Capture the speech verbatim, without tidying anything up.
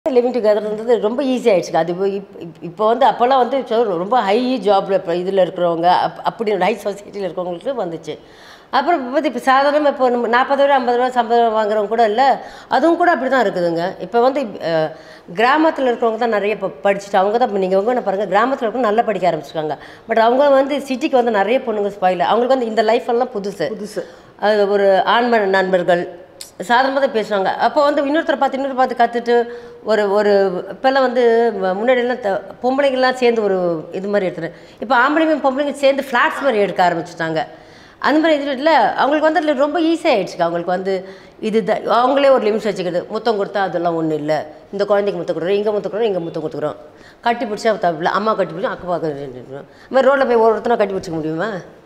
Living டுகெதர்ன்றது ரொம்ப easy ஆயிடுச்சு. அது இப்போ வந்து அப்போல்லாம் வந்து ரொம்ப ஹை ஜாப்ல இப்போ இதில் இருக்கிறவங்க அப் அப்படி ஹை சொசைட்டியில் இருக்கிறவங்களுக்கு வந்துச்சு. அப்புறம் இப்போ இப்போ சாதாரணமாக இப்போ நம்ம நாற்பது ரூபா ஐம்பது ரூபா சம்பளம் வாங்குறவங்க கூட இல்லை, அதுவும் கூட அப்படி தான் இருக்குதுங்க. இப்போ வந்து கிராமத்தில் இருக்கிறவங்க தான் நிறைய இப்போ படிச்சுட்டு அவங்க தான் இப்போ நீங்கள் உங்க பாருங்கள் கிராமத்தில் இருக்கிறவங்க நல்லா படிக்க ஆரம்பிச்சிருக்காங்க. பட் அவங்க வந்து சிட்டிக்கு வந்து நிறைய பொண்ணுங்க ஸ்பாயில், அவங்களுக்கு வந்து இந்த லைஃப் எல்லாம் புதுசு புதுசு அது ஒரு ஆண்ம நண்பர்கள் சாதாரணமாக தான் பேசுவாங்க. அப்போ வந்து இன்னொருத்தரை பார்த்து இன்னொரு பார்த்து கற்றுட்டு ஒரு ஒரு இப்போல்லாம் வந்து முன்னாடியெல்லாம் த பொம்பளைங்கள்லாம் சேர்ந்து ஒரு இது மாதிரி எடுத்துகிட்டு இப்போ ஆம்பளைங்க பொம்பளைங்க சேர்ந்து ஃப்ளாட்ஸ் மாதிரி எடுக்க ஆரம்பிச்சுட்டாங்க. அந்த மாதிரி இது இல்லை, அவங்களுக்கு வந்து அதில் ரொம்ப ஈஸியாக ஆகிடுச்சுங்க. அவங்களுக்கு வந்து இது தான் அவங்களே ஒரு லிமிட்ஸ் வச்சுக்கிறது. முத்தம் கொடுத்தா அதெல்லாம் ஒன்றும் இல்லை, இந்த குழந்தைக்கு முத்தம் கொடுக்குறோம், இங்கே முத்தம் கொடுக்குறோம், இங்கே முத்தம் கொடுத்துக்குறோம், கட்டி பிடிச்சா தப்பில்லை, அம்மா கட்டி பிடிச்சோம் அக்கா பார்க்க இந்த மாதிரி ரோட்டில் போய் ஒருத்தனை கட்டி பிடிச்சிக்க முடியுமா?